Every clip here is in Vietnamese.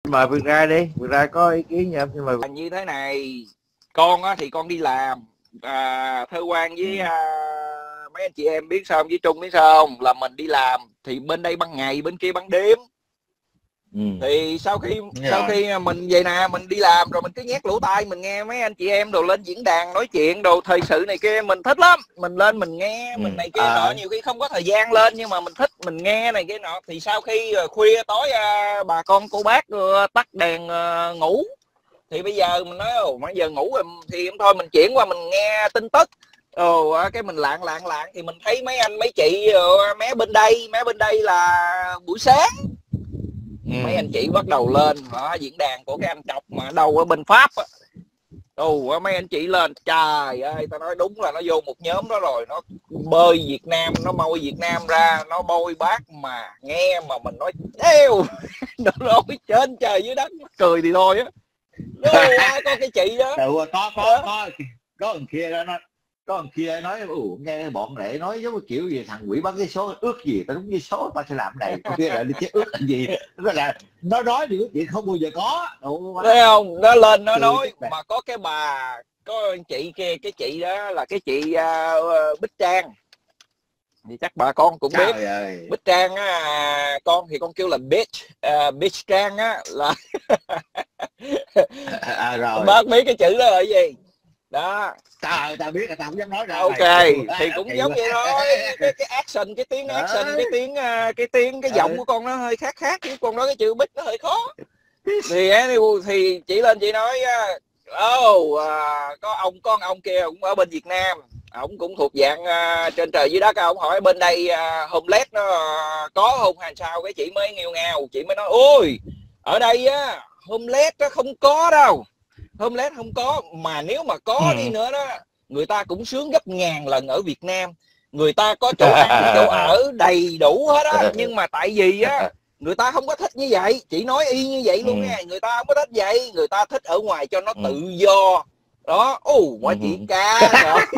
mời Việt Rai đi, Việt Rai có ý kiến nha. Nhưng mà như thế này, con á thì con đi làm, Thơ Quang với mấy anh chị em biết sao không, với Trung biết sao không, là mình đi làm thì bên đây ban ngày bên kia ban đêm. Thì sau khi mình về nè, mình đi làm rồi mình cứ nhét lỗ tai mình nghe mấy anh chị em đồ lên diễn đàn nói chuyện đồ thời sự này kia, mình thích lắm. Mình lên mình nghe mình này kia nọ, nhiều khi không có thời gian lên nhưng mà mình thích mình nghe này kia nọ. Thì sau khi khuya tối bà con cô bác tắt đèn ngủ, thì bây giờ mình nói bây giờ ngủ thì thôi mình chuyển qua mình nghe tin tức. Cái mình lạng thì mình thấy mấy anh mấy chị mé bên đây là buổi sáng mấy anh chị bắt đầu lên diễn đàn của cái anh Chọc mà đâu ở bên Pháp á. Mấy anh chị lên, trời ơi, tao nói đúng là nó vô một nhóm đó rồi, nó bơi Việt Nam, nó môi Việt Nam ra, nó bôi bác mà nghe mà mình nói đeo nó nói trên trời dưới đất, cười thì thôi á. Có cái chị đó có thằng kia đó, có thằng kia nói nghe bọn để nói giống kiểu gì thằng quỷ bắn cái số ước gì tao đúng với số tao sẽ làm này, con kia lại đi chết ước làm gì, nó nói điều chuyện không bao giờ có. Thấy không, nó lên nó nói mà có cái bà, có anh chị kia, cái chị đó là cái chị Bích Trang, thì chắc bà con cũng biết. Bích Trang á, con thì con kêu là Bích Trang á, là rồi bác biết cái chữ đó là gì đó. Tao biết là tao không dám nói ra. Ok thì cũng giống vậy thôi. Cái action, cái tiếng action, cái giọng của con nó hơi khác chứ con nói cái chữ Bích nó hơi khó. Thì chị lên chị nói có ông kia cũng ở bên Việt Nam, ông cũng thuộc dạng trên trời dưới đất. Ông hỏi bên đây homeless nó có không hay sao, cái chị mới nghêu ngao, chị mới nói ôi ở đây á homeless nó không có đâu, homeless không có, mà nếu mà có đi nữa đó, người ta cũng sướng gấp ngàn lần ở Việt Nam. Người ta có chỗ ăn chỗ ở đầy đủ hết á, nhưng mà tại vì á người ta không có thích như vậy. Chị nói y như vậy luôn nha, người ta không có thích vậy, người ta thích ở ngoài cho nó tự do đó. Quả chị ca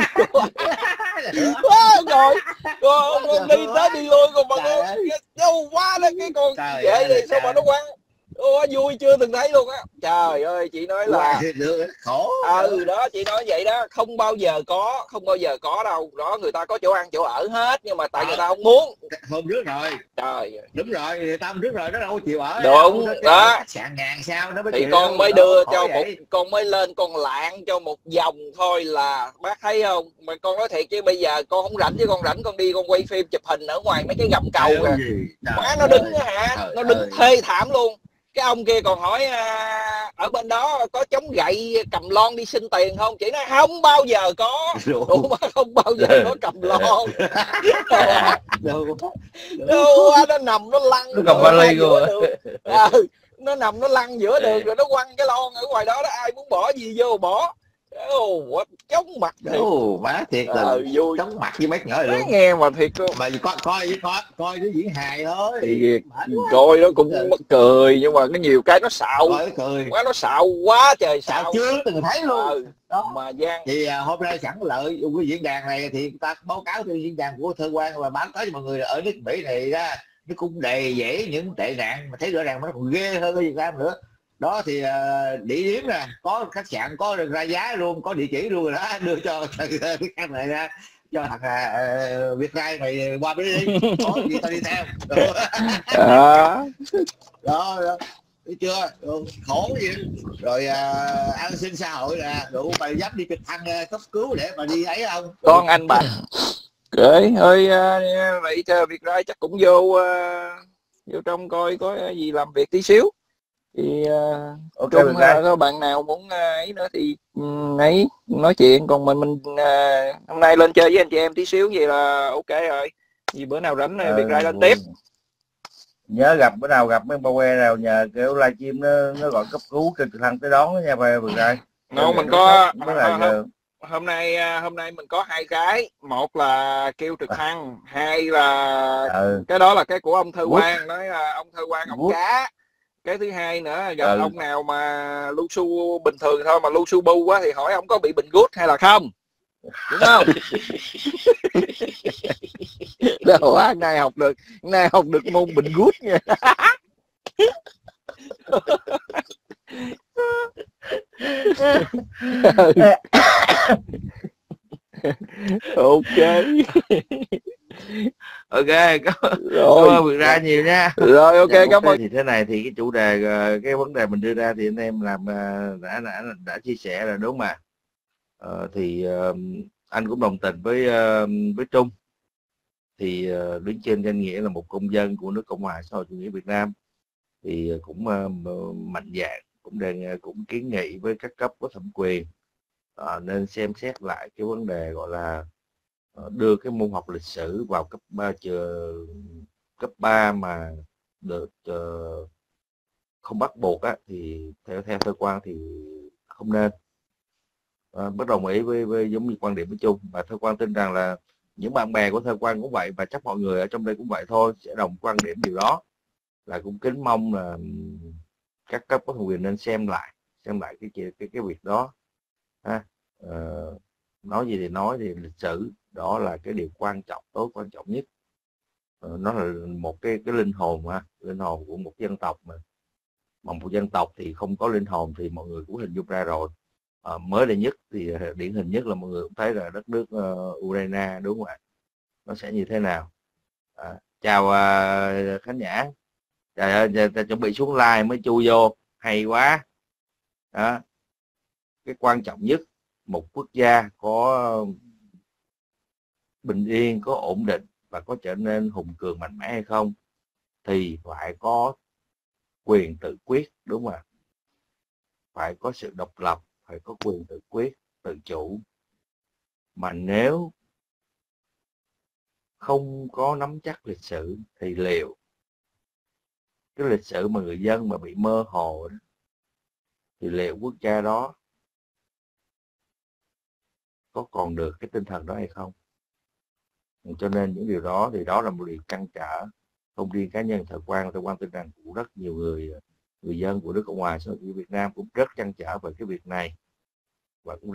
rồi con đi tới đi lui còn mà đâu quá đó cái con vậy thì sao mà nó quăng. Vui chưa từng thấy luôn á. Trời ơi, chị nói là khổ. Đó chị nói vậy đó, không bao giờ có đâu đó. Người ta có chỗ ăn chỗ ở hết, nhưng mà tại người ta không muốn. Hôm trước rồi, trời đúng rồi, người ta hôm trước rồi, nó đâu có chịu ở. Đúng đó, khách sạn ngàn sao nó mới thì con mới đưa cho con mới lên con lạng cho một vòng thôi là bác thấy không. Mà con nói thiệt chứ bây giờ con không rảnh, chứ con rảnh con đi con quay phim chụp hình ở ngoài mấy cái gầm cầu kìa. Má nó đứng nó đứng thê thảm luôn. Cái ông kia còn hỏi ở bên đó có chống gậy cầm lon đi xin tiền không, chị nói không bao giờ có. Đủ mà không bao giờ có cầm lon. Nó nằm nó lăn, nó cầm vali rồi. nó nằm nó lăn giữa đường rồi nó quăng cái lon ở ngoài đó, ai muốn bỏ gì vô bỏ. Chóng mặt má thiệt là vui, chóng mặt với mấy nhỏ luôn. Nghe mà thiệt mà coi nó diễn hài thôi thì coi nó cũng mắc cười, nhưng mà cái nhiều cái nó xạo quá, nó xạo quá trời xạo chưa từng thấy luôn. Mà Giang thì hôm nay sẵn lợi cái diễn đàn này thì ta báo cáo cho diễn đàn của Thơ Quang và bán tới cho mọi người là ở nước Mỹ này ra nó cũng đầy dễ những tệ nạn, mà thấy rõ ràng nó còn ghê hơn cái Việt Nam nữa. Đó thì địa điểm nè, có khách sạn, có ra giá luôn, có địa chỉ luôn rồi đó, đưa cho cái căn này ra cho thằng Việt Rai mày qua bên đi, có gì tao đi theo. Đó thấy chưa, khổ gì rồi. An sinh xã hội là đủ mày dám đi trực thăng cấp cứu để mà đi ấy không? Con anh bạn kể ơi, vậy Việt Rai chắc cũng vô trong coi có gì làm việc tí xíu. Thì Trung có bạn nào muốn ấy nữa thì ấy nói chuyện, còn mình hôm nay lên chơi với anh chị em tí xíu vậy là ok rồi. Vì bữa nào rảnh Việt Rai lên tiếp. Nhớ gặp bữa nào gặp mấy bao que nào nhờ kiểu livestream nó gọi cấp cứu kêu trực thăng tới đón đó nha Việt Rai. Mình có hôm nay mình có hai cái, một là kêu trực thăng, hai là cái đó là cái của ông Thơ Quang, nói ông Thơ Quang ông cá. Cái thứ hai nữa gặp ông nào mà lu su bình thường thôi mà lu su bu quá thì hỏi ông có bị bệnh gút hay là không, đúng không? Đâu quá, nay học được môn bệnh gút nha. Ok. Ok, cảm Rồi ơn Việt Ra nhiều nha. rồi, ok, Dạ, cảm ơn. Thì thế này thì cái chủ đề cái vấn đề mình đưa ra thì anh em làm đã chia sẻ rồi đúng không ạ? Thì anh cũng đồng tình với Trung. Thì đứng trên danh nghĩa là một công dân của nước Cộng hòa xã hội chủ nghĩa Việt Nam thì cũng mạnh dạn cũng kiến nghị với các cấp có thẩm quyền nên xem xét lại cái vấn đề gọi là đưa cái môn học lịch sử vào cấp 3 mà được không bắt buộc á, thì theo cơ quan thì không nên. Bất đồng ý với giống như quan điểm với Chung, và cơ quan tin rằng là những bạn bè của thơ quan cũng vậy, và chắc mọi người ở trong đây cũng vậy thôi, sẽ đồng quan điểm điều đó, là cũng kính mong là các cấp có thẩm quyền nên xem lại cái việc đó ha. Nói gì thì nói, thì lịch sử đó là cái điều quan trọng, tối quan trọng nhất. Nó là một cái linh hồn linh hồn của một dân tộc, mà một dân tộc thì không có linh hồn thì mọi người cũng hình dung ra rồi. Mới đây nhất thì điển hình nhất là mọi người cũng thấy là đất nước Ukraine, đúng không ạ? Nó sẽ như thế nào? Chào Khánh Nhã. Trời ơi, ta chuẩn bị xuống live mới chui vô, hay quá đó. Cái quan trọng nhất, một quốc gia có bình yên, có ổn định và có trở nên hùng cường mạnh mẽ hay không, thì phải có quyền tự quyết, đúng không ạ? Phải có sự độc lập, phải có quyền tự quyết, tự chủ. Mà nếu không có nắm chắc lịch sử thì liệu cái lịch sử mà người dân mà bị mơ hồ đó, thì liệu quốc gia đó có còn được cái tinh thần đó hay không? Cho nên những điều đó thì đó là một điều trăn trở, không riêng cá nhân Thợ Quang tin rằng cũng rất nhiều người dân của nước Cộng hòa xã hội chủ nghĩa Việt Nam cũng rất trăn trở về cái việc này, và cũng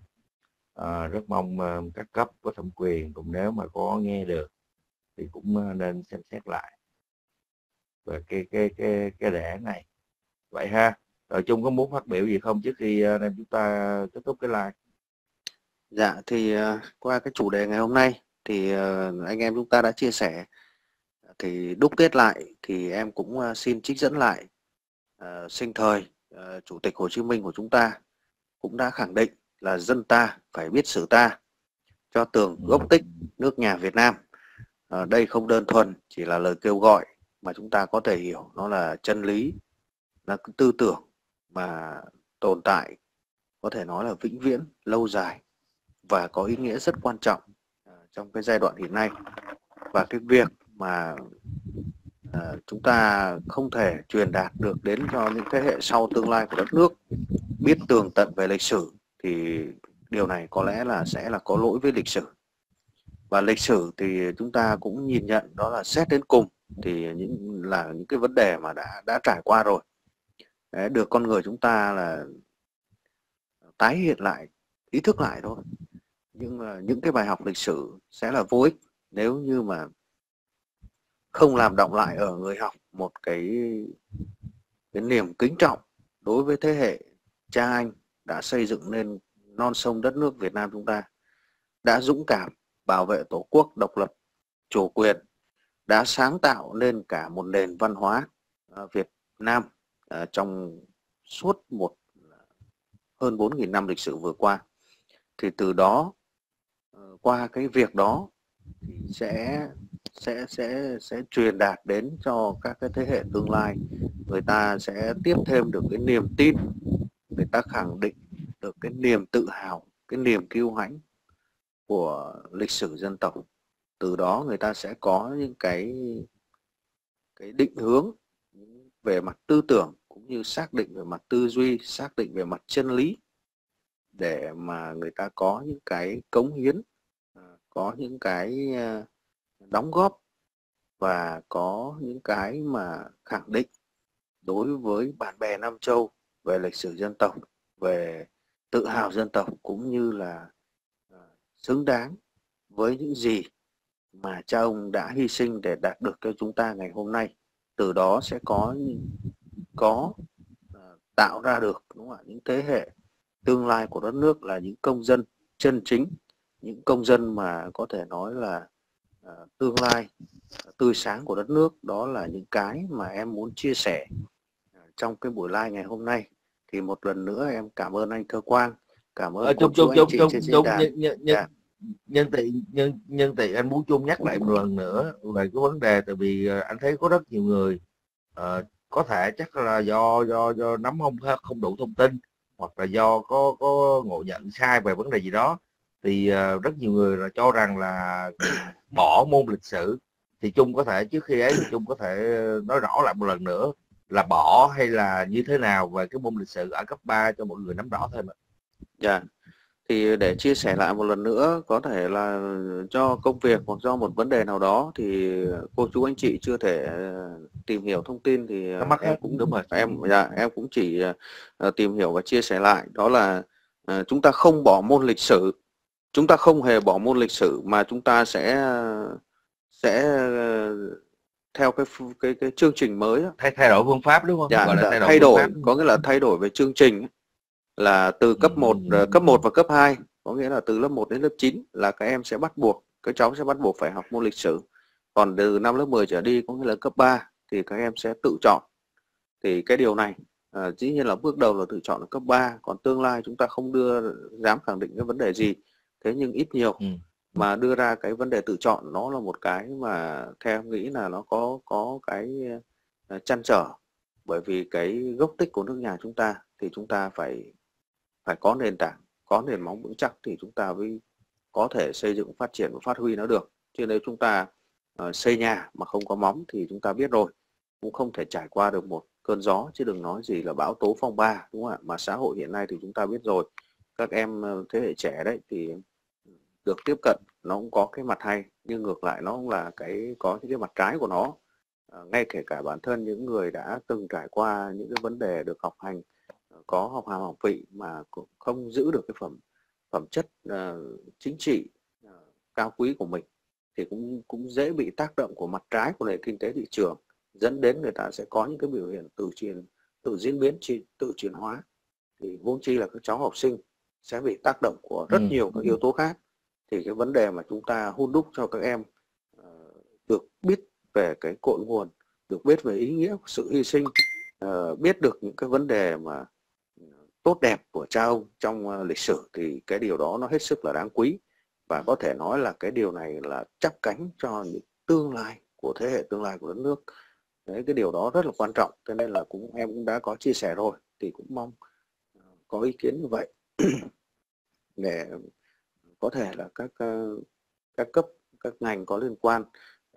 rất mong các cấp có thẩm quyền cũng nếu mà có nghe được thì cũng nên xem xét lại về cái đề án này, vậy ha. Rồi Trung có muốn phát biểu gì không trước khi nên chúng ta kết thúc cái live? Dạ thì qua cái chủ đề ngày hôm nay thì anh em chúng ta đã chia sẻ, thì đúc kết lại thì em cũng xin trích dẫn lại sinh thời Chủ tịch Hồ Chí Minh của chúng ta cũng đã khẳng định là dân ta phải biết sử ta, cho tường gốc tích nước nhà Việt Nam. Đây không đơn thuần chỉ là lời kêu gọi, mà chúng ta có thể hiểu nó là chân lý, là cái tư tưởng mà tồn tại, có thể nói là vĩnh viễn, lâu dài và có ý nghĩa rất quan trọng trong cái giai đoạn hiện nay. Và cái việc mà chúng ta không thể truyền đạt được đến cho những thế hệ sau tương lai của đất nước biết tường tận về lịch sử, thì điều này có lẽ là sẽ là có lỗi với lịch sử. Và lịch sử thì chúng ta cũng nhìn nhận đó là xét đến cùng thì những cái vấn đề mà đã trải qua rồi. Đấy, được con người chúng ta là tái hiện lại, ý thức lại thôi. Nhưng những cái bài học lịch sử sẽ là vô ích nếu như mà không làm đọng lại ở người học một cái niềm kính trọng đối với thế hệ cha anh đã xây dựng nên non sông đất nước Việt Nam chúng ta, đã dũng cảm bảo vệ Tổ quốc độc lập, chủ quyền, đã sáng tạo nên cả một nền văn hóa Việt Nam trong suốt hơn 4.000 năm lịch sử vừa qua. Thì từ đó, qua cái việc đó thì sẽ truyền đạt đến cho các cái thế hệ tương lai, người ta sẽ tiếp thêm được cái niềm tin, người ta khẳng định được cái niềm tự hào, cái niềm kiêu hãnh của lịch sử dân tộc. Từ đó người ta sẽ có những cái định hướng về mặt tư tưởng, cũng như xác định về mặt tư duy, xác định về mặt chân lý, để mà người ta có những cái cống hiến, có những cái đóng góp, và có những cái mà khẳng định đối với bạn bè Nam Châu về lịch sử dân tộc, về tự hào dân tộc, cũng như là xứng đáng với những gì mà cha ông đã hy sinh để đạt được cho chúng ta ngày hôm nay. Từ đó sẽ có có tạo ra được, đúng không ạ, những thế hệ tương lai của đất nước là những công dân chân chính, những công dân mà có thể nói là tương lai tươi sáng của đất nước. Đó là những cái mà em muốn chia sẻ trong cái buổi live ngày hôm nay. Thì một lần nữa em cảm ơn anh Thơ Quang, cảm ơn cô chú anh chị trên diễn đàn. Nhân tiện anh muốn Chung nhắc lại một lần nữa về cái vấn đề, tại vì anh thấy có rất nhiều người có thể chắc là do nắm không đủ thông tin, hoặc là do có ngộ nhận sai về vấn đề gì đó, thì rất nhiều người là cho rằng là bỏ môn lịch sử. Thì Chung có thể trước khi ấy thì Chung có thể nói rõ lại một lần nữa là bỏ hay là như thế nào về cái môn lịch sử ở cấp 3 cho mọi người nắm rõ thêm ạ. Dạ. Thì để chia sẻ lại một lần nữa, có thể là do công việc hoặc do một vấn đề nào đó thì cô chú anh chị chưa thể tìm hiểu thông tin, thì em cũng đúng rồi. em cũng chỉ tìm hiểu và chia sẻ lại. Đó là chúng ta không bỏ môn lịch sử, chúng ta không hề bỏ môn lịch sử, mà chúng ta sẽ theo cái chương trình mới đó. Thay đổi phương pháp đúng không? Dạ, Gọi là thay đổi, có nghĩa là thay đổi về chương trình, là từ cấp 1 và cấp 2, có nghĩa là từ lớp 1 đến lớp 9 là các em sẽ bắt buộc, các cháu sẽ bắt buộc phải học môn lịch sử. Còn từ năm lớp 10 trở đi, có nghĩa là cấp 3, thì các em sẽ tự chọn. Thì cái điều này dĩ nhiên là bước đầu là tự chọn ở cấp 3, còn tương lai chúng ta không dám khẳng định cái vấn đề gì. Thế nhưng ít nhiều mà đưa ra cái vấn đề tự chọn, nó là một cái mà theo em nghĩ là nó có cái trăn trở. Bởi vì cái gốc tích của nước nhà chúng ta thì chúng ta phải có nền tảng, có nền móng vững chắc thì chúng ta mới có thể xây dựng, phát triển và phát huy nó được. Chứ nếu chúng ta xây nhà mà không có móng thì chúng ta biết rồi, cũng không thể trải qua được một cơn gió, chứ đừng nói gì là bão tố phong ba, đúng không ạ? Mà xã hội hiện nay thì chúng ta biết rồi, các em thế hệ trẻ đấy thì được tiếp cận, nó cũng có cái mặt hay, nhưng ngược lại nó cũng là có những cái mặt trái của nó. Ngay kể cả bản thân những người đã từng trải qua những cái vấn đề được học hành, có học hàm học vị mà cũng không giữ được cái phẩm chất chính trị cao quý của mình, thì cũng dễ bị tác động của mặt trái của nền kinh tế thị trường, dẫn đến người ta sẽ có những cái biểu hiện tự diễn biến, tự chuyển hóa. Thì vốn chi là các cháu học sinh sẽ bị tác động của rất nhiều các yếu tố khác. Thì cái vấn đề mà chúng ta hun đúc cho các em được biết về cái cội nguồn, được biết về ý nghĩa của sự hy sinh, biết được những cái vấn đề mà tốt đẹp của cha ông trong lịch sử, thì cái điều đó nó hết sức là đáng quý. Và có thể nói là cái điều này là chắp cánh cho những tương lai của thế hệ tương lai của đất nước. Đấy, cái điều đó rất là quan trọng, cho nên là em cũng đã có chia sẻ rồi, thì cũng mong có ý kiến như vậy để có thể là các cấp, các ngành có liên quan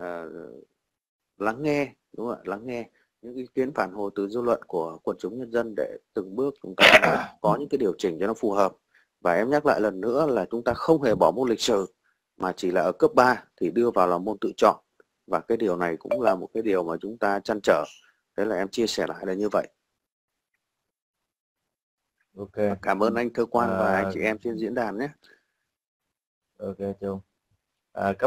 lắng nghe, đúng không ạ? Lắng nghe những ý kiến phản hồi từ dư luận của quần chúng nhân dân, để từng bước chúng ta có những cái điều chỉnh cho nó phù hợp. Và em nhắc lại lần nữa là chúng ta không hề bỏ môn lịch sử, mà chỉ là ở cấp 3 thì đưa vào là môn tự chọn. Và cái điều này cũng là một cái điều mà chúng ta trăn trở. Thế là em chia sẻ lại là như vậy. Ok. Cảm ơn anh Thơ Quang và anh chị em trên diễn đàn nhé. Ok Chung. Cấp